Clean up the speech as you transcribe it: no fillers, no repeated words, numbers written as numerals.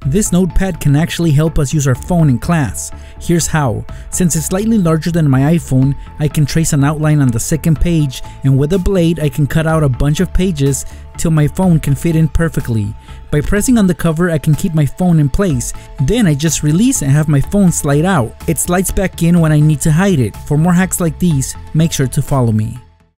This notepad can actually help us use our phone in class. Here's how. Since it's slightly larger than my iPhone, I can trace an outline on the second page, and with a blade I can cut out a bunch of pages till my phone can fit in perfectly. By pressing on the cover, I can keep my phone in place. Then I just release and have my phone slide out. It slides back in when I need to hide it. For more hacks like these, make sure to follow me.